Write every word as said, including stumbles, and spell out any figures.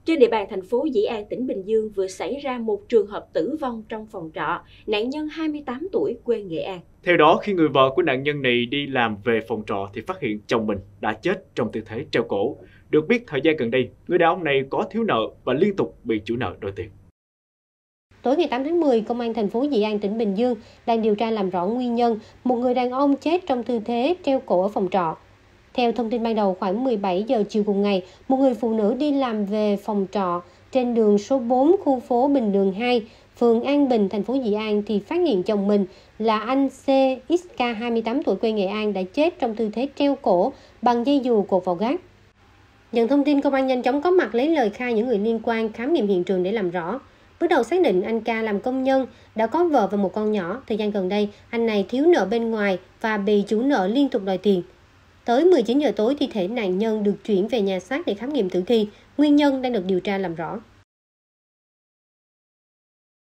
Trên địa bàn thành phố Dĩ An, tỉnh Bình Dương vừa xảy ra một trường hợp tử vong trong phòng trọ, nạn nhân hai mươi tám tuổi, quê Nghệ An. Theo đó, khi người vợ của nạn nhân này đi làm về phòng trọ thì phát hiện chồng mình đã chết trong tư thế treo cổ. Được biết, thời gian gần đây, người đàn ông này có thiếu nợ và liên tục bị chủ nợ đòi tiền. Tối ngày tám tháng mười, Công an thành phố Dĩ An, tỉnh Bình Dương đang điều tra làm rõ nguyên nhân một người đàn ông chết trong tư thế treo cổ ở phòng trọ. Theo thông tin ban đầu, khoảng mười bảy giờ chiều cùng ngày, một người phụ nữ đi làm về phòng trọ trên đường số bốn, khu phố Bình Đường hai, phường An Bình, thành phố Dĩ An thì phát hiện chồng mình là anh xê ích ca, hai mươi tám tuổi, quê Nghệ An đã chết trong tư thế treo cổ bằng dây dù cột vào gác. Nhận thông tin, công an nhanh chóng có mặt lấy lời khai những người liên quan, khám nghiệm hiện trường để làm rõ. Bước đầu xác định anh ca làm công nhân, đã có vợ và một con nhỏ. Thời gian gần đây, anh này thiếu nợ bên ngoài và bị chủ nợ liên tục đòi tiền. Tới mười chín giờ tối, thi thể nạn nhân được chuyển về nhà xác để khám nghiệm tử thi. Nguyên nhân đang được điều tra làm rõ.